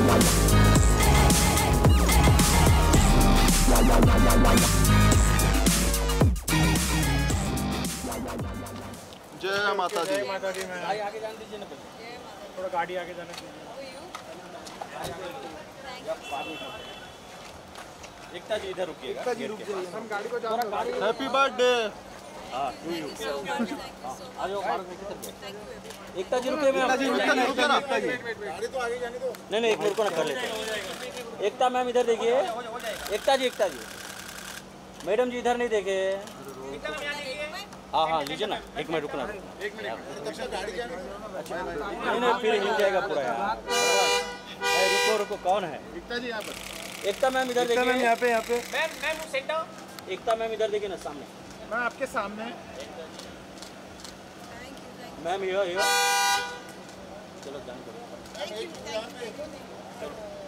जय माता दी। जय माता दी। मैं आगे जाने दीजिए ना, थोड़ा गाड़ी आगे जाने दीजिए। एकता जी इधर रुकिएगा। एकता जी रुक जाइए, हम गाड़ी को जाने दो। Happy birthday. हां टू यू। आ जाओ कार में किधर गए? एकता जी रुके, मैं एकता जी रुके ना, एकता जी गाड़ी तो आगे जाने दो। नहीं एक मिनट को ना कर लेते हैं। एकता मैम इधर देखिए। एकता जी मैडम जी इधर नहीं देखे। हाँ लीजिए ना, एक मिनट रुकना। एक मिनट गाड़ी जाने दो। अच्छा नहीं फिर हिल जाएगा पूरा यार। रुको कौन है? एकता जी यहाँ पर। एकता मैम इधर देखिए। मैम यहाँ पे ma'am set down. Ekta ma'am इधर देखिए ना, सामने। मैं आपके सामने। मैम हियर चलो जान करो।